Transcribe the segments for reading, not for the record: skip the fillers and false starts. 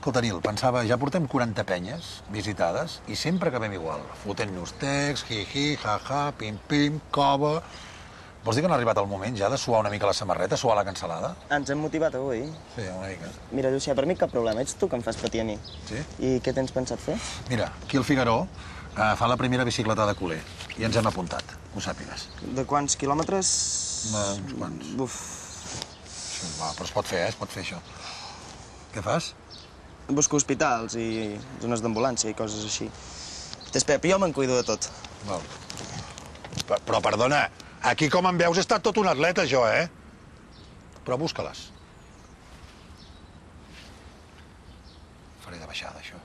Escolta, Nil, pensava, ja portem 40 penyes visitades i sempre acabem igual. Fotent-nos text, hi-hi, ha-ha, pim-pim, cova... Vols dir que no ha arribat el moment ja de suar una mica la samarreta, suar la cansalada? Ens hem motivat avui. Sí, una mica. Mira, Llucià, per mi cap problema. Ets tu que em fas patir a mi. Sí? I què tens pensat fer? Mira, aquí al Figaró fa la primera bicicletada culer i ens hem apuntat, que ho sàpigues. De quants quilòmetres? Uns quants. Uf. Sí, va, però es pot fer, es pot fer això. Què fas? Busco hospitals i zones d'ambulància i coses així. Pep, jo me'n cuido de tot. Val. Però, perdona, aquí com em veus he estat tot un atleta, jo, eh? Però busca-les. Faré de baixada, això.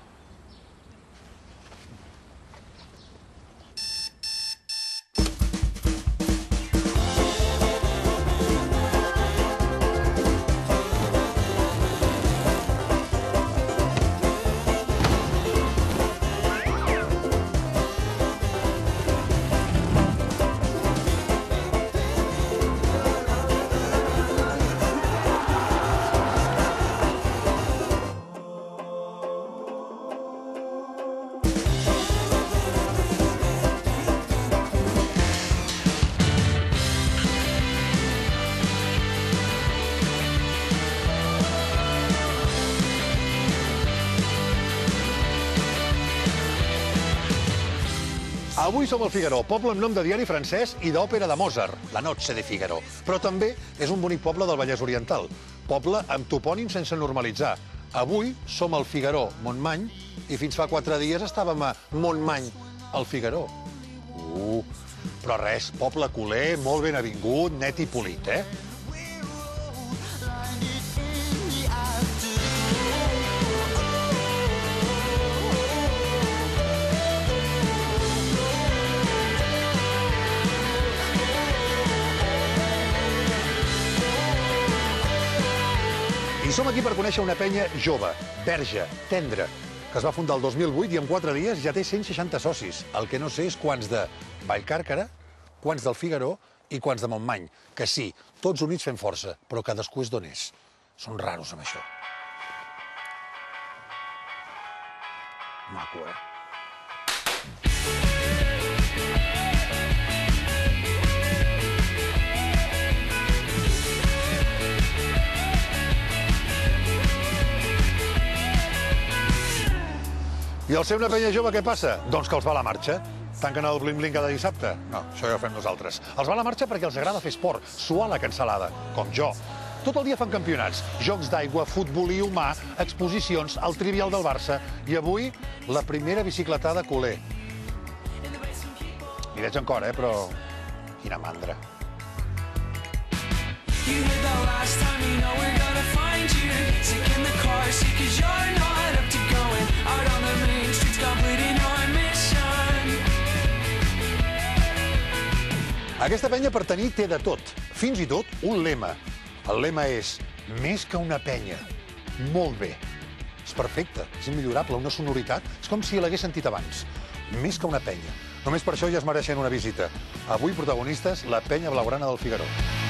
Avui som al Figaró, poble amb nom de diari francès i d'òpera de Mozart, la Noche de Figaro. Però també és un bonic poble del Vallès Oriental, poble amb topònim sense normalitzar. Avui som al Figaró, Montmany, i fins fa 4 dies estàvem a Montmany, al Figaró. Però res, poble culer, molt ben avingut, net i polit, eh? I som aquí per conèixer una penya jove, verge, tendra, que es va fundar el 2008 i en 4 dies ja té 160 socis. El que no sé és quants de Vallcàrquera, quants del Figaró i quants de Montmany. Que sí, tots units fem força, però cadascú és d'on és. Són raros amb això. Maco, eh? I al ser una penya jove, què passa? Doncs que els va a la marxa. Tanquen el bling-bling cada dissabte? No, això ja ho fem nosaltres. Els va a la marxa perquè els agrada fer esport, suar la cansalada, com jo. Tot el dia fan campionats, jocs d'aigua, futbolí humà, exposicions, el trivial del Barça i avui la primera bicicletada culer. Hi veig en cor, però quina mandra. Aquesta penya per tenir té de tot, fins i tot un lema. El lema és més que una penya. Molt bé. És perfecte, és immillorable, una sonoritat. És com si l'hagués sentit abans. Més que una penya. Només per això ja es mereixen una visita. Avui protagonistes, la penya blaugrana del Figaró.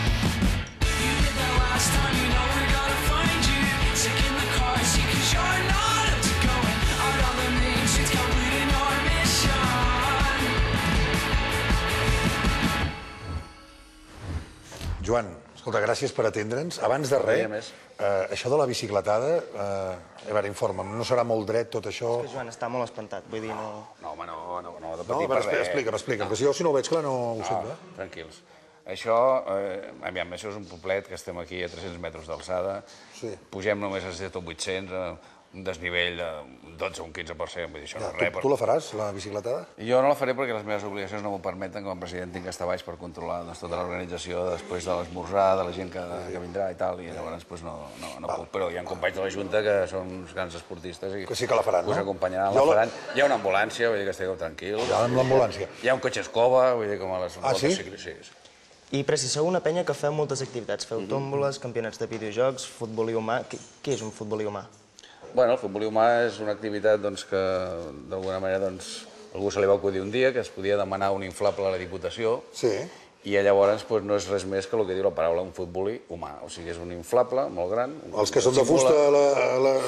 Joan, escolta, gràcies per atendre'ns. Abans de res, això de la bicicletada, a veure, informa'm, no serà molt dret tot això? És que Joan està molt espantat, vull dir, no... No, home, no de No, patir per res. explica'm, que si no ho veig clar no ho sé. Tranquils. Això, aviam, això és un poblet que estem aquí a 300 metres d'alçada. Pugem només a 7 o 800, un desnivell de 12 o un 15%, vull dir, això no és res. Tu la faràs, la bicicletada? Jo no la faré perquè les meves obligacions no m'ho permeten, com a president tinc que estar baix per controlar tota l'organització després de l'esmorzar, de la gent que vindrà i tal, i llavors no puc. Però hi ha companys de la Junta que són uns grans esportistes i que sí que la faran, no? Us acompanyaran, la faran. Hi ha una ambulància, vull dir que estigueu tranquils. Ja, amb l'ambulància. Hi ha un cotxe escova, vull dir, com a les... Ah, sí? Sí. I preciseu una penya que feu moltes activitats. Feu tòmboles, campionats de videojocs, futbolí humà... Què és un futbolí humà? Bueno, el futbolí humà és una activitat que d'alguna manera algú se li va acudir un dia que es podia demanar un inflable a la Diputació i llavors no és res més que el que diu la paraula, un futbolí humà. O sigui, és un inflable molt gran. Els que són de fusta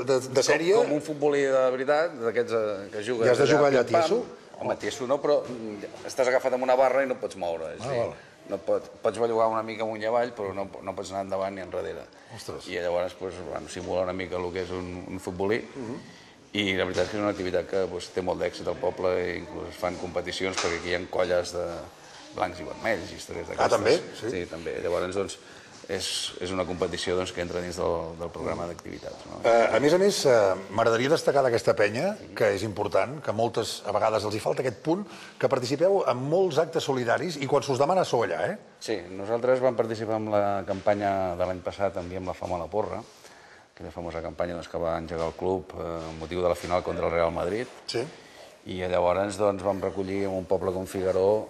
de sèrie... Com un futbolí de veritat, d'aquests que jugues... I has de jugar allà tieso? Home, tieso no, però estàs agafat amb una barra i no pots moure. No pots bellugar una mica amunt i avall, però no pots anar endavant ni enrere. I llavors simula una mica el que és un futbolí. I la veritat és que és una activitat que té molt d'èxit al poble, i inclús es fan competicions, perquè aquí hi ha colles de blancs i vermells, històries d'aquestes. Ah, també? Sí, també. Llavors, doncs, és una competició que entra dins del programa d'activitats. A més, m'agradaria destacar d'aquesta penya, que és important, que moltes a vegades els hi falta aquest punt, que participeu en molts actes solidaris i quan s'us demana sou allà, eh? Sí, nosaltres vam participar en la campanya de l'any passat, Enviem la fam a la porra, aquella famosa campanya que va engegar el club amb motiu de la final contra el Real Madrid. Sí. I llavors vam recollir en un poble com Figaró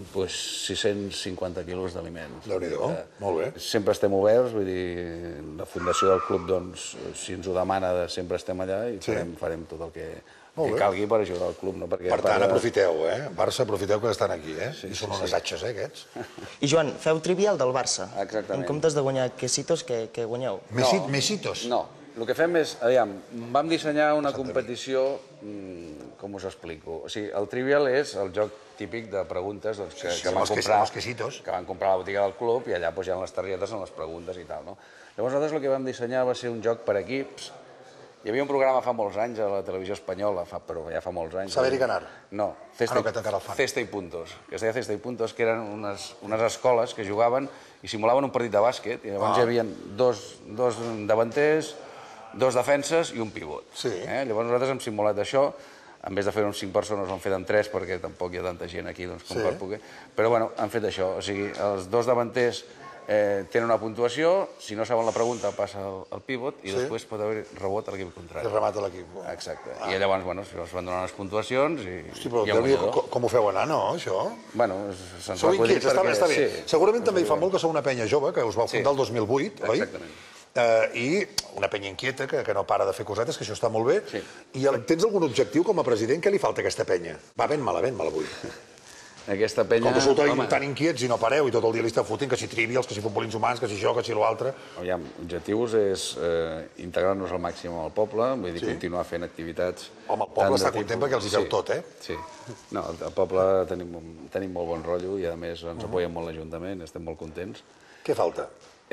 650 quilos d'aliments. Déu-n'hi-do, molt bé. Sempre estem oberts, vull dir, la fundació del club, si ens ho demana, sempre estem allà i farem tot el que calgui per ajudar el club. Per tant, aprofiteu, Barça, aprofiteu que estan aquí, I són unes atxes, aquests. I Joan, feu trivial del Barça. Exactament. En comptes de guanyar quesitos, què guanyeu? Mesitos? No. El que fem és, vam dissenyar una competició, com us explico? O sigui, el trivial és el joc típic de preguntes que van comprar a la botiga del club i allà hi ha les targetes amb les preguntes i tal. Llavors nosaltres el que vam dissenyar va ser un joc per equips. Hi havia un programa fa molts anys a la televisió espanyola, però ja fa molts anys. Saber i ganar? No, Cesta i Puntos, que es deia Cesta i Puntos, que eren unes escoles que jugaven i simulaven un partit de bàsquet, i llavors hi havia dos davanters, dos defenses i un pivot. Llavors nosaltres hem simulat això, en vez de fer-ho amb 5 persones ho hem fet amb 3 perquè tampoc hi ha tanta gent aquí com per poder. Però bueno, han fet això, o sigui, els dos davanters tenen una puntuació, si no saben la pregunta passa el pivot i després pot haver rebot a l'equip contrari. I remata l'equip. Exacte. I llavors, bueno, es van donar les puntuacions i hi ha un guanyador. Com ho feu anar, no, això? Bueno, se'ns va acollir perquè... Està bé. Segurament també hi fa molt que sou una penya jove, que us vau fundar el 2008, oi? Exactament. I una penya inquieta, que no para de fer cosetes, que això està molt bé. I tens algun objectiu com a president? Què li falta a aquesta penya? Va ben malament, mal avui. Aquesta penya... Com que sou tan inquiets i no pareu i tot el dia li esteu fotent, que si trivials, que si futbolins humans, que si això, que si l'altre... Objectius és integrar-nos al màxim al poble, vull dir, continuar fent activitats... Home, el poble està content perquè els hi feu tot, Sí. No, al poble tenim molt bon rotllo i a més ens apoya molt l'Ajuntament, estem molt contents. Què falta?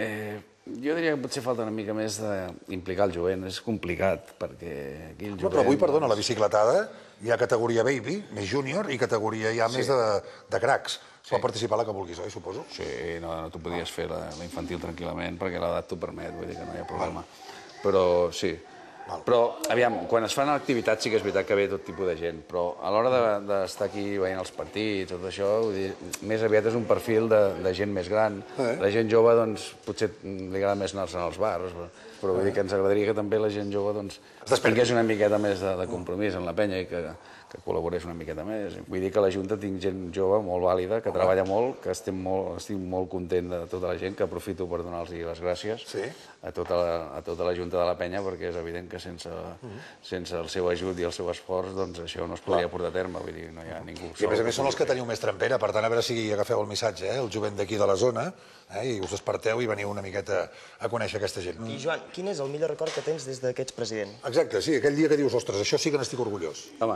Jo diria que potser falta una mica més d'implicar el jovent. És complicat, perquè aquí el jovent... Però avui, perdona, la bicicletada hi ha categoria baby, més júnior, i categoria ja més de cracs. Es pot participar la que vulguis, oi, suposo? Sí, no, tu podies fer la infantil tranquil·lament, perquè l'edat t'ho permet, vull dir que no hi ha problema. Però sí. Però, aviam, quan es fan activitats sí que és veritat que ve tot tipus de gent, però a l'hora d'estar aquí veient els partits, tot això, vull dir, més aviat és un perfil de gent més gran. La gent jove, doncs, potser li agrada més anar-se'n als bars, però vull dir que ens agradaria que també la gent jove, doncs, tingués una miqueta més de compromís en la penya i que col·laborés una miqueta més. Vull dir que a la Junta tinc gent jove molt vàlida, que treballa molt, que estic molt content de tota la gent, que aprofito per donar-los les gràcies a tota la Junta de la penya, perquè és evident que sense el seu ajut i el seu esforç, doncs això no es podria portar a terme, vull dir, no hi ha ningú. I a més són els que teniu més trempera, per tant, a veure si agafeu el missatge, el jovent d'aquí de la zona, i us desperteu i veniu una miqueta a conèixer aquesta gent. I Joan, quin és el millor record que tens des que ets president? Exacte, sí, aquell dia que dius, ostres, això sí que n'estic orgullós. Home,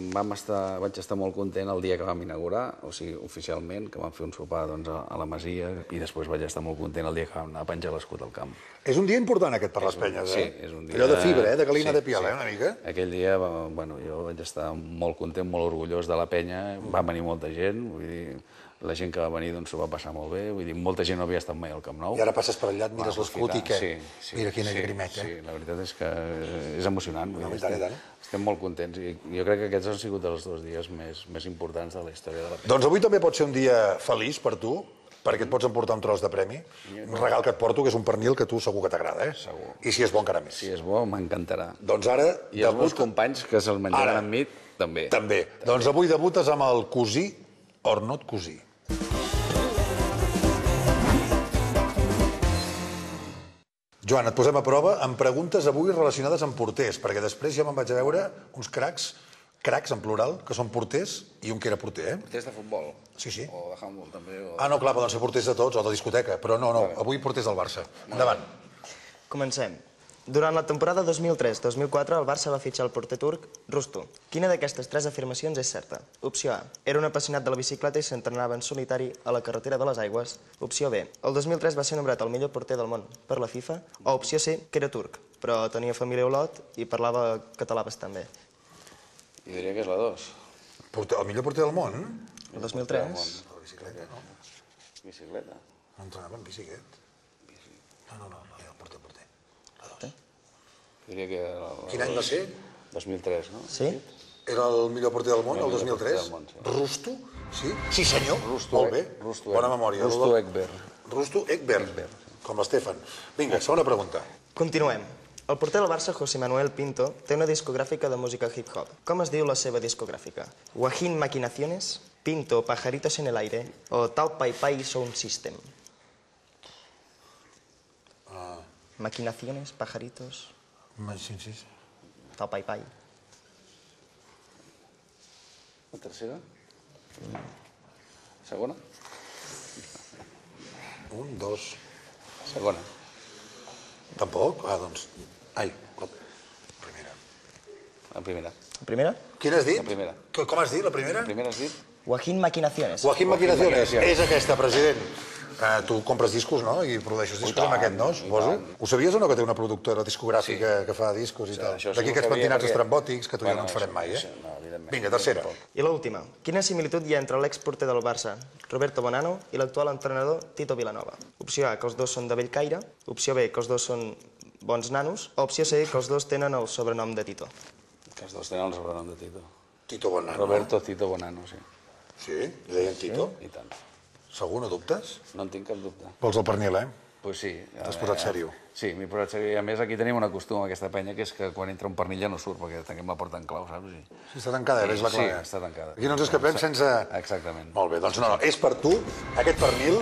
vaig estar molt content el dia que vam inaugurar, o sigui, oficialment, que vam fer un sopar a la Masia, i després vaig estar molt content el dia que vam anar a penjar l'escut al camp. És un dia important aquest per les penyes, Sí, és un dia... Allò de fibra, de galina de piel, una mica. Aquell dia, bueno, jo vaig estar molt content, molt orgullós de la penya, va venir molta gent, vull dir, la gent que va venir s'ho va passar molt bé, vull dir, molta gent no havia estat mai al Camp Nou. I ara passes per allà, et mires l'escut i què? Mira quina llagrimeta. Sí, la veritat és que és emocionant. Estem molt contents i jo crec que aquests han sigut els 2 dies més importants de la història de la penya. Doncs avui també pot ser un dia feliç per tu, perquè et pots emportar un tros de premi, un regal que et porto, que és un pernil que a tu segur que t'agrada, Segur. I si és bo encara més. Si és bo, m'encantarà. Doncs ara... I els meus companys que se'l menjaran amb mi, també. També. Doncs avui debutes amb el cosí or not cosí. Joan, et posem a prova amb preguntes avui relacionades amb porters, perquè després ja me'n vaig a veure uns cracs en plural, que són porters, i un que era porter, Porters de futbol? Sí. O de handball, també? Ah, no, clar, poden ser porters de tots, o de discoteca, però no, avui porters del Barça. Endavant. Comencem. Durant la temporada 2003-2004, el Barça va fitxar el porter turc Rustu. Quina d'aquestes tres afirmacions és certa? Opció A. Era un apassionat de la bicicleta i s'entrenava en solitari a la carretera de les Aigües. Opció B. El 2003 va ser nombrat el millor porter del món per la FIFA. O opció C, que era turc, però tenia família a Olot i parlava català bastant bé. Jo diria que és la 2. El millor porter del món? El 2003? La bicicleta, no? Bicicleta. No entrenava en bici, aquest? No, el porter. La 2. Jo diria que... Quin any va ser? 2003, no? Sí? Era el millor porter del món, el 2003? del món, sí. Rustu? Sí? Sí, senyor. Rustu, Molt bé. Rustu, Bona memòria. Rustu Ekber. Rustu Ekber, com l'Estefan. Vinga, segona pregunta. Continuem. El porter del Barça, José Manuel Pinto, té una discogràfica de música hip-hop. Com es diu la seva discogràfica? Guajín Maquinaciones, Pinto Pajaritos en el Aire o Tau Pai Pai Sound System? Maquinaciones, pajaritos, Sí. Tau Pai Pai. La tercera? Segona? 1, 2... Segona. Tampoc? Doncs... Ai, la primera. La primera. La primera? Quina has dit? La primera. Com has dit, la primera? La primera has dit? Guajín Maquinaciones. Joaquín Maquinaciones. Maquinaciones. És aquesta, president. Tu compres discos, no? I produeixes discos amb aquest, no? Suposo. Ho sabies o no, que té una productora discogràfica que fa discos i tal? això sí D'aquí ho aquests sabia pentinats perquè- estrambòtics que tu i jo Bueno, no ens farem mai, això, no, evidentment. Vinga, tercera. I l'última. Quina similitud hi ha entre l'exporter del Barça, Roberto Bonano, i l'actual entrenador Tito Vilanova? Opció A, que els dos són de Bellcaire. Opció B, que els dos són bons nanos. O opció C, que els dos tenen el sobrenom de Tito. Que els dos tenen el sobrenom de Tito. Tito Bonano. Roberto Tito Bonano, sí. Sí? Li deien Tito? I tant. Segur, no dubtes? No en tinc cap dubte. Vols el pernil, Pues sí. T'has posat sèrio. Sí, m'he posat sèrio. I a més aquí tenim una costum, aquesta penya, que és que quan entra un pernil ja no surt, perquè tanquem la porta en clau, saps? Sí, està tancada, ves la Sí, clara. està tancada. Aquí no ens escapem sense... Exactament. Molt bé, doncs no, és per tu, aquest pernil.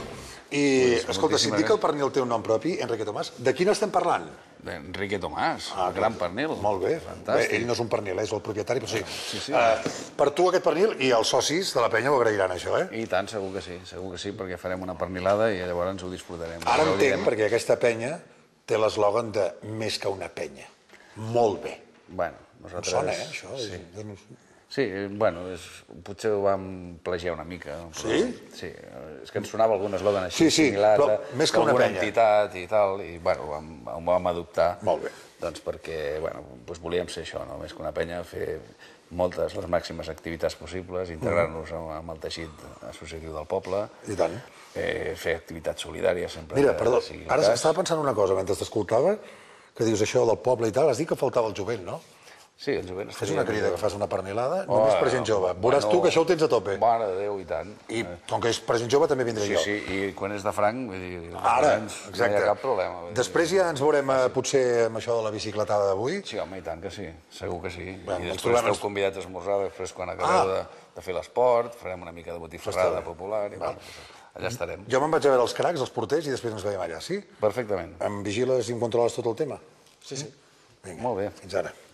I, escolta, si et dic que el pernil té un nom propi, Enrique Tomàs, de quin estem parlant? Enrique Tomàs, el gran pernil. Molt bé. Fantàstic. Bé, ell no és un pernil, és el propietari, però sí. Sí. Per tu aquest pernil i els socis de la penya ho agrairan, això, eh? I tant, segur que sí, perquè farem una pernilada i llavors ho disfrutarem. Ara Ho entenc, direm. perquè aquesta penya té l'eslògan de més que una penya. Molt bé. Bueno, Em nosaltres... sona, això? Sí. Jo no... Sí, bueno, potser ho vam plagiar una mica. Però, Sí? Sí, és que ens sonava algun eslògan així Sí, similar però més que una d'alguna penya. entitat i tal, i bueno, ho vam adoptar. Molt bé. Doncs perquè, bueno, doncs volíem ser això, no? Més que una penya, fer moltes, les màximes activitats possibles, integrar-nos amb el teixit associatiu del poble, I tant. fer activitats solidàries sempre. Mira, que perdó, sigui el ara cas. estava pensant una cosa mentre t'escoltava, que dius això del poble i tal, has dit que faltava el jovent, no? Sí, el jovent Fes una crida que fas una pernilada, Oh, només per gent jove. Veuràs tu que això ho tens a tope. Mare de Déu, i tant. I com que és per gent jove també vindré Sí, jo. sí, i quan és de franc, vull dir, Ara, no exacte. hi ha cap problema. Vull dir. Després ja ens veurem potser amb això de la bicicletada d'avui. Sí, home, i tant que sí, segur que sí. Bueno, I ens després trobem- esteu convidats a esmorzar, després quan acabeu de fer l'esport, farem una mica de botifarrada bé. popular i bueno, allà estarem. Jo me'n vaig a veure els cracs, els porters, i després ens veiem allà, sí? Perfectament. Em vigiles i em controles tot el tema? Sí. Vinga, Molt bé. fins ara.